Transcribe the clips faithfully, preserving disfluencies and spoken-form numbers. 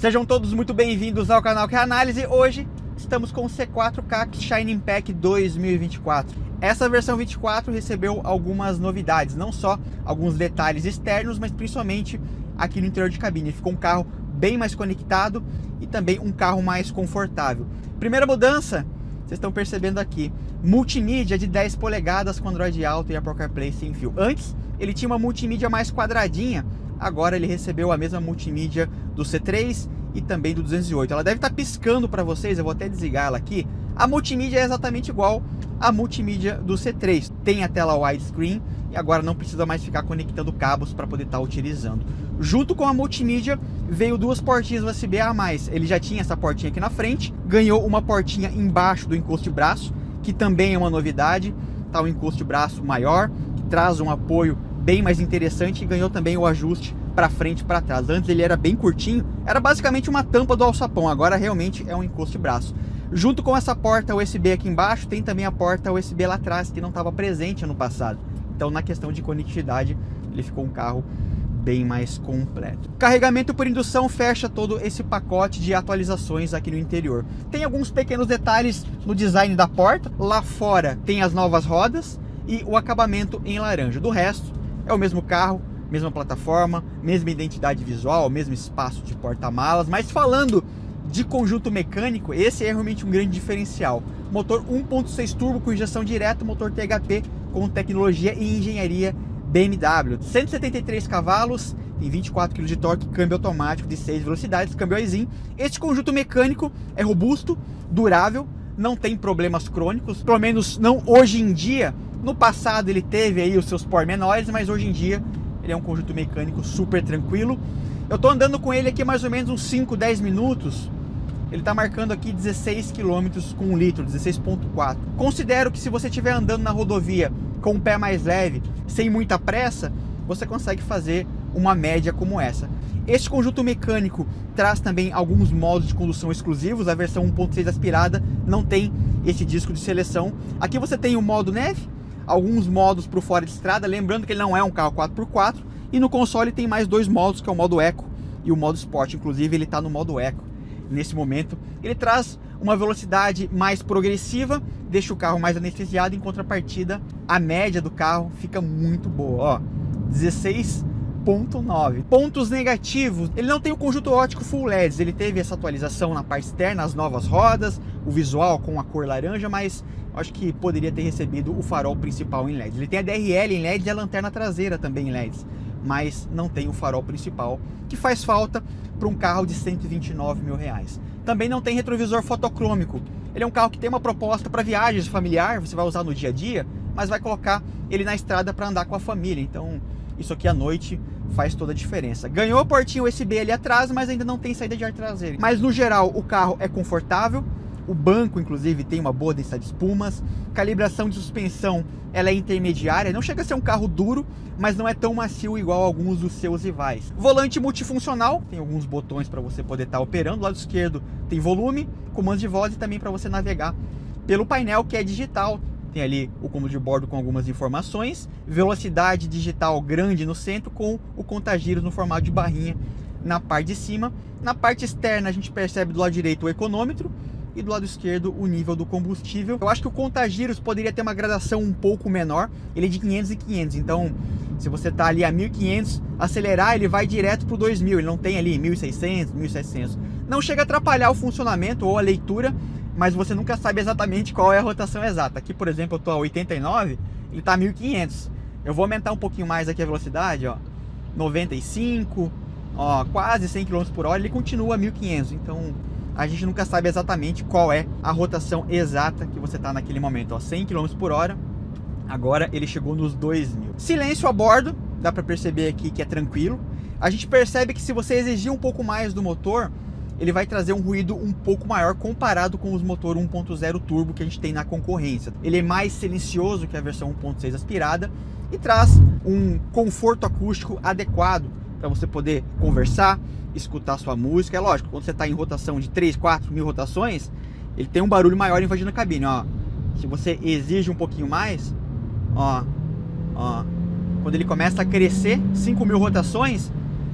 Sejam todos muito bem-vindos ao canal Que é Análise. Hoje estamos com o C quatro Caps Shine Impact dois mil e vinte e quatro. Essa versão vinte e quatro recebeu algumas novidades, não só alguns detalhes externos, mas principalmente aqui no interior de cabine. Ficou um carro bem mais conectado e também um carro mais confortável. Primeira mudança, vocês estão percebendo aqui, multimídia de dez polegadas com Android Auto e Apple CarPlay sem fio. Antes ele tinha uma multimídia mais quadradinha, agora ele recebeu a mesma multimídia do C três e também do duzentos e oito. Ela deve estar piscando para vocês, eu vou até desligar ela aqui. A multimídia é exatamente igual à multimídia do C três. Tem a tela widescreen e agora não precisa mais ficar conectando cabos para poder estar utilizando. Junto com a multimídia veio duas portinhas U S B a mais. Ele já tinha essa portinha aqui na frente, ganhou uma portinha embaixo do encosto de braço, que também é uma novidade. Tá um encosto de braço maior, que traz um apoio bem mais interessante, e ganhou também o ajuste para frente e para trás. Antes ele era bem curtinho, era basicamente uma tampa do alçapão, agora realmente é um encosto de braço. Junto com essa porta U S B aqui embaixo, tem também a porta U S B lá atrás, que não estava presente ano passado. Então, na questão de conectividade, ele ficou um carro bem mais completo. Carregamento por indução fecha todo esse pacote de atualizações aqui no interior. Tem alguns pequenos detalhes no design da porta. Lá fora tem as novas rodas e o acabamento em laranja. Do resto, é o mesmo carro, mesma plataforma, mesma identidade visual, mesmo espaço de porta-malas. Mas falando de conjunto mecânico, esse é realmente um grande diferencial. Motor um ponto seis turbo com injeção direta, motor T H P com tecnologia e engenharia B M W. cento e setenta e três cavalos, tem vinte e quatro quilos de torque, câmbio automático de seis velocidades, câmbio Aisin. Este conjunto mecânico é robusto, durável, não tem problemas crônicos, pelo menos não hoje em dia. No passado ele teve aí os seus pormenores, mas hoje em dia ele é um conjunto mecânico super tranquilo. Eu tô andando com ele aqui mais ou menos uns cinco, dez minutos. Ele tá marcando aqui dezesseis quilômetros com um litro, dezesseis ponto quatro. Considero que se você estiver andando na rodovia com o pé mais leve, sem muita pressa, você consegue fazer uma média como essa. Este conjunto mecânico traz também alguns modos de condução exclusivos. A versão um ponto seis aspirada não tem esse disco de seleção. Aqui você tem o modo neve, alguns modos para o fora de estrada, lembrando que ele não é um carro quatro por quatro, e no console tem mais dois modos, que é o modo Eco e o modo Sport. Inclusive ele está no modo Eco nesse momento. Ele traz uma velocidade mais progressiva, deixa o carro mais anestesiado. Em contrapartida, a média do carro fica muito boa, ó, dezesseis ponto nove. Pontos negativos: ele não tem o conjunto óptico Full L E Ds. Ele teve essa atualização na parte externa, as novas rodas, o visual com a cor laranja, mas acho que poderia ter recebido o farol principal em L E Ds. Ele tem a D R L em L E Ds e a lanterna traseira também em L E Ds, mas não tem o farol principal, que faz falta para um carro de cento e vinte e nove mil reais. Também não tem retrovisor fotocrômico. Ele é um carro que tem uma proposta para viagens familiar, você vai usar no dia a dia, mas vai colocar ele na estrada para andar com a família. Então isso aqui à noite faz toda a diferença. Ganhou a portinha U S B ali atrás, mas ainda não tem saída de ar traseira. Mas no geral o carro é confortável. O banco, inclusive, tem uma boa densidade de espumas. Calibração de suspensão, ela é intermediária. Não chega a ser um carro duro, mas não é tão macio igual a alguns dos seus rivais. Volante multifuncional, tem alguns botões para você poder estar operando. Do lado esquerdo tem volume, comandos de voz e também para você navegar pelo painel, que é digital. Tem ali o comando de bordo com algumas informações. Velocidade digital grande no centro, com o contagiros no formato de barrinha na parte de cima. Na parte externa a gente percebe do lado direito o econômetro e do lado esquerdo o nível do combustível. Eu acho que o contagiros poderia ter uma gradação um pouco menor. Ele é de quinhentos e quinhentos, então se você tá ali a mil e quinhentos, acelerar ele vai direto pro dois mil. Ele não tem ali mil e seiscentos, mil e setecentos. Não chega a atrapalhar o funcionamento ou a leitura, mas você nunca sabe exatamente qual é a rotação exata. Aqui, por exemplo, eu tô a oitenta e nove, ele tá a mil e quinhentos. Eu vou aumentar um pouquinho mais aqui a velocidade, ó, noventa e cinco, ó, quase cem quilômetros por hora, ele continua a mil e quinhentos. Então a gente nunca sabe exatamente qual é a rotação exata que você está naquele momento, ó, cem quilômetros por hora, agora ele chegou nos dois mil. Silêncio a bordo, dá para perceber aqui que é tranquilo. A gente percebe que se você exigir um pouco mais do motor, ele vai trazer um ruído um pouco maior comparado com os motor um ponto zero turbo que a gente tem na concorrência. Ele é mais silencioso que a versão um ponto seis aspirada e traz um conforto acústico adequado para você poder conversar, escutar sua música. É lógico, quando você está em rotação de três, quatro mil rotações, ele tem um barulho maior invadindo a cabine, ó. Se você exige um pouquinho mais, ó, ó, quando ele começa a crescer, cinco mil rotações,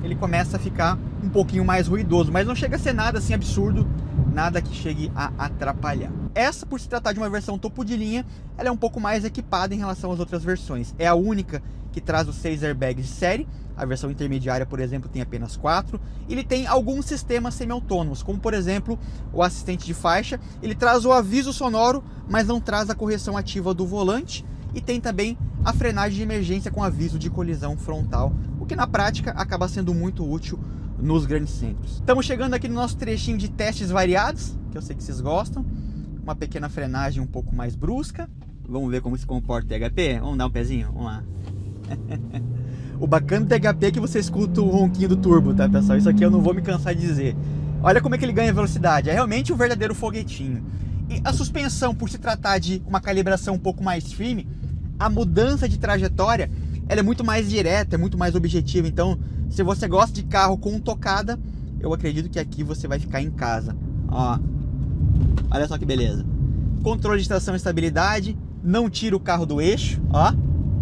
ele começa a ficar um pouquinho mais ruidoso, mas não chega a ser nada assim absurdo, nada que chegue a atrapalhar. Essa, por se tratar de uma versão topo de linha, ela é um pouco mais equipada em relação às outras versões. É a única que traz os seis airbags de série. A versão intermediária, por exemplo, tem apenas quatro. Ele tem alguns sistemas semi-autônomos, como por exemplo o assistente de faixa. Ele traz o aviso sonoro, mas não traz a correção ativa do volante. E tem também a frenagem de emergência com aviso de colisão frontal, o que na prática acaba sendo muito útil nos grandes centros. Estamos chegando aqui no nosso trechinho de testes variados, que eu sei que vocês gostam. Uma pequena frenagem um pouco mais brusca. Vamos ver como se comporta o T H P? Vamos dar um pezinho? Vamos lá. O bacana do T H P é que você escuta o ronquinho do turbo, tá, pessoal? Isso aqui eu não vou me cansar de dizer. Olha como é que ele ganha velocidade. É realmente um verdadeiro foguetinho. E a suspensão, por se tratar de uma calibração um pouco mais firme, a mudança de trajetória, ela é muito mais direta, é muito mais objetiva. Então, se você gosta de carro com tocada, eu acredito que aqui você vai ficar em casa. Ó, olha só que beleza. Controle de tração e estabilidade, não tira o carro do eixo, ó.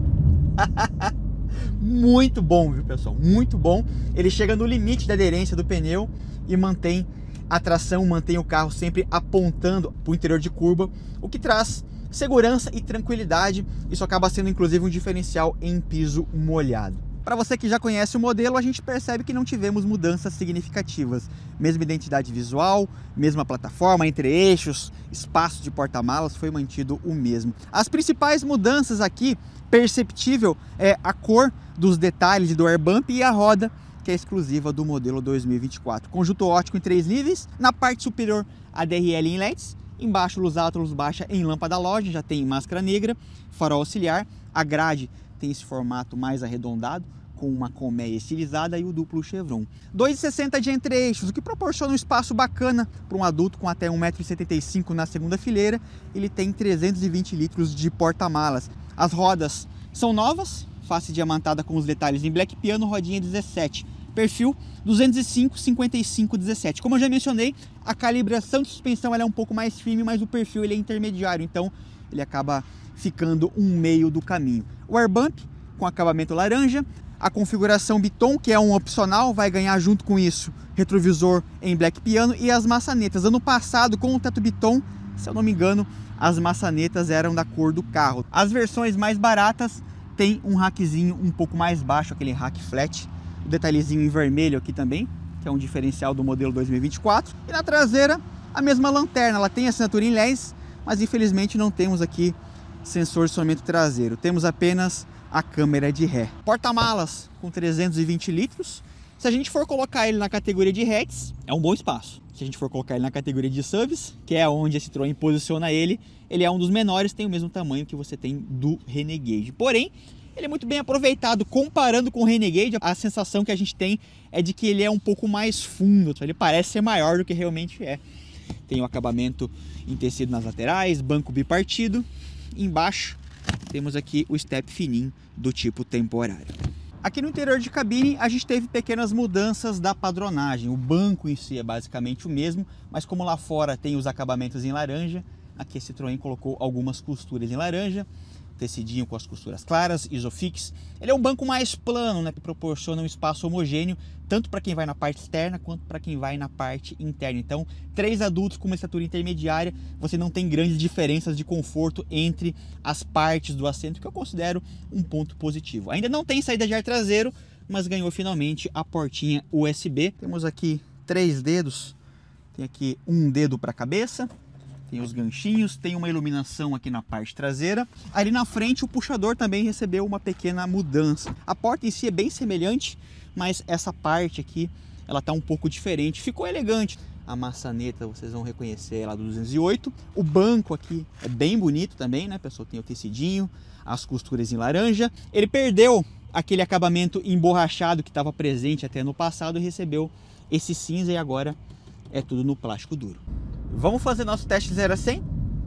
Muito bom, viu, pessoal? Muito bom. Ele chega no limite da aderência do pneu e mantém a tração, mantém o carro sempre apontando para o interior de curva, o que traz segurança e tranquilidade. Isso acaba sendo inclusive um diferencial em piso molhado. Para você que já conhece o modelo, a gente percebe que não tivemos mudanças significativas. Mesma identidade visual, mesma plataforma, entre eixos, espaço de porta-malas foi mantido o mesmo. As principais mudanças aqui, perceptível, é a cor dos detalhes do air bump e a roda, que é exclusiva do modelo dois mil e vinte e quatro. Conjunto óptico em três níveis, na parte superior a D R L em L E Ds, embaixo luz alta, luz baixa em lâmpada halógena, já tem máscara negra, farol auxiliar, a grade tem esse formato mais arredondado, com uma colmeia estilizada e o duplo chevron. dois e sessenta de entre-eixos, o que proporciona um espaço bacana para um adulto com até um metro e setenta e cinco na segunda fileira. Ele tem trezentos e vinte litros de porta-malas. As rodas são novas, face diamantada com os detalhes em black piano, rodinha dezessete. Perfil duzentos e cinco, cinquenta e cinco, dezessete. Como eu já mencionei, a calibração de suspensão ela é um pouco mais firme, mas o perfil ele é intermediário, então ele acaba ficando um meio do caminho. O air bump com acabamento laranja, a configuração Biton, que é um opcional, vai ganhar junto com isso retrovisor em black piano e as maçanetas. Ano passado, com o teto Biton, se eu não me engano, as maçanetas eram da cor do carro. As versões mais baratas têm um rackzinho um pouco mais baixo, aquele rack flat, o detalhezinho em vermelho aqui também, que é um diferencial do modelo dois mil e vinte e quatro. E na traseira, a mesma lanterna, ela tem assinatura em L E Ds, mas infelizmente não temos aqui sensor de estacionamento traseiro. Temos apenas a câmera de ré. Porta-malas com trezentos e vinte litros. Se a gente for colocar ele na categoria de hatches, é um bom espaço. Se a gente for colocar ele na categoria de S U Vs, que é onde a Citroën posiciona ele, ele é um dos menores, tem o mesmo tamanho que você tem do Renegade. Porém, ele é muito bem aproveitado. Comparando com o Renegade, a sensação que a gente tem é de que ele é um pouco mais fundo. Ele parece ser maior do que realmente é. Tem o acabamento em tecido nas laterais, banco bipartido. Embaixo temos aqui o step fininho do tipo temporário. Aqui no interior de cabine a gente teve pequenas mudanças da padronagem. O banco em si é basicamente o mesmo, mas como lá fora tem os acabamentos em laranja, aqui a Citroën colocou algumas costuras em laranja, tecidinho com as costuras claras, Isofix. Ele é um banco mais plano, né, que proporciona um espaço homogêneo, tanto para quem vai na parte externa quanto para quem vai na parte interna. Então, três adultos com uma estatura intermediária, você não tem grandes diferenças de conforto entre as partes do assento, que eu considero um ponto positivo. Ainda não tem saída de ar traseiro, mas ganhou finalmente a portinha U S B. Temos aqui três dedos, tem aqui um dedo para a cabeça, tem os ganchinhos, tem uma iluminação aqui na parte traseira. Ali na frente o puxador também recebeu uma pequena mudança. A porta em si é bem semelhante, mas essa parte aqui ela tá um pouco diferente. Ficou elegante. A maçaneta vocês vão reconhecer ela do duzentos e oito. O banco aqui é bem bonito também, né, pessoal? Tem o tecidinho, as costuras em laranja. Ele perdeu aquele acabamento emborrachado que estava presente até no passado e recebeu esse cinza e agora é tudo no plástico duro. Vamos fazer nosso teste zero a cem?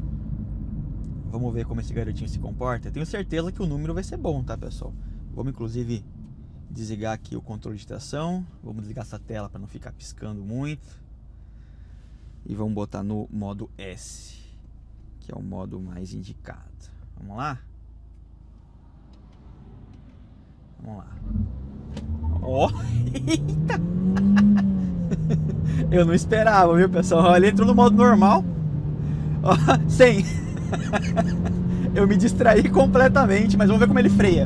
Vamos ver como esse garotinho se comporta. Eu tenho certeza que o número vai ser bom, tá, pessoal? Vamos inclusive desligar aqui o controle de tração. Vamos desligar essa tela para não ficar piscando muito. E vamos botar no modo S, que é o modo mais indicado. Vamos lá? Vamos lá. Ó, eita! Eu não esperava, viu, pessoal? Ele entrou no modo normal. Ó, sem. Eu me distraí completamente, mas vamos ver como ele freia.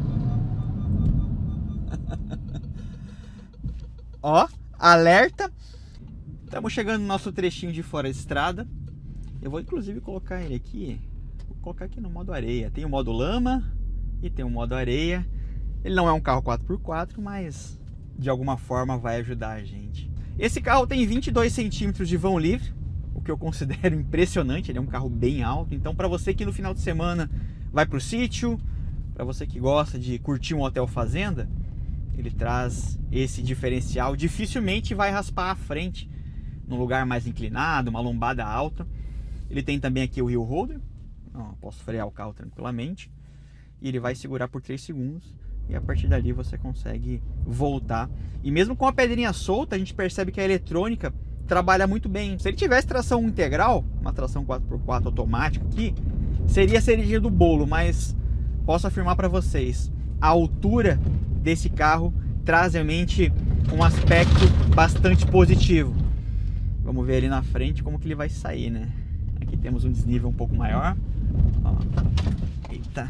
Ó, alerta. Estamos chegando no nosso trechinho de fora de estrada. Eu vou inclusive colocar ele aqui. Vou colocar aqui no modo areia. Tem o modo lama e tem o modo areia. Ele não é um carro quatro por quatro, mas de alguma forma vai ajudar a gente. Esse carro tem vinte e dois centímetros de vão livre, o que eu considero impressionante. Ele é um carro bem alto. Então, para você que no final de semana vai para o sítio, para você que gosta de curtir um hotel fazenda, ele traz esse diferencial. Dificilmente vai raspar a frente num lugar mais inclinado, uma lombada alta. Ele tem também aqui o Hill Holder. Ó, posso frear o carro tranquilamente. E ele vai segurar por três segundos. E a partir dali você consegue voltar. E mesmo com a pedrinha solta, a gente percebe que a eletrônica trabalha muito bem. Se ele tivesse tração integral, uma tração quatro por quatro automática aqui, seria a cerejinha do bolo. Mas posso afirmar para vocês, a altura desse carro traz realmente um aspecto bastante positivo. Vamos ver ali na frente como que ele vai sair, né? Aqui temos um desnível um pouco maior. Ó. Eita.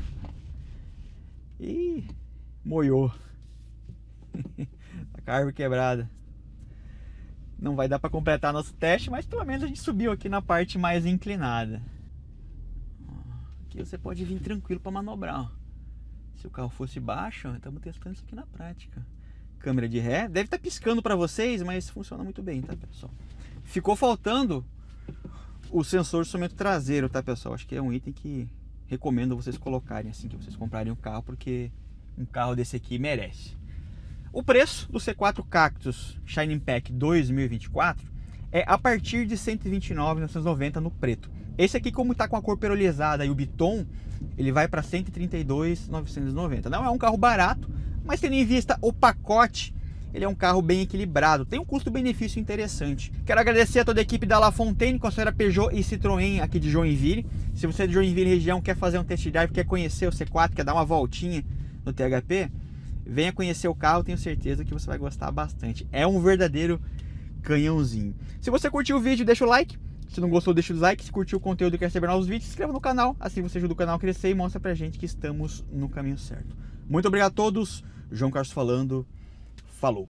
Ih, moiou. Tá com a árvore quebrada. Não vai dar para completar nosso teste, mas pelo menos a gente subiu aqui na parte mais inclinada. Aqui você pode vir tranquilo para manobrar. Ó. Se o carro fosse baixo, estamos testando isso aqui na prática. Câmera de ré, deve estar piscando para vocês, mas funciona muito bem, tá, pessoal? Ficou faltando o sensor de instrumento traseiro, tá, pessoal? Acho que é um item que recomendo vocês colocarem assim que vocês comprarem um carro, porque um carro desse aqui merece. O preço do C quatro Cactus Shine Impact dois mil e vinte e quatro é a partir de cento e vinte e nove mil novecentos e noventa no preto. Esse aqui, como está com a cor perolizada e o biton, ele vai para cento e trinta e dois mil novecentos e noventa. Não é um carro barato, mas tendo em vista o pacote, ele é um carro bem equilibrado, tem um custo-benefício interessante. Quero agradecer a toda a equipe da La Fontaine, concessionária Peugeot e Citroën aqui de Joinville. Se você é de Joinville região, quer fazer um test drive, quer conhecer o C quatro, quer dar uma voltinha no T H P, venha conhecer o carro, tenho certeza que você vai gostar bastante. É um verdadeiro canhãozinho. Se você curtiu o vídeo, deixa o like. Se não gostou, deixa o dislike. Se curtiu o conteúdo e quer receber novos vídeos, se inscreva no canal. Assim você ajuda o canal a crescer e mostra pra gente que estamos no caminho certo. Muito obrigado a todos. João Carlos falando. Falou.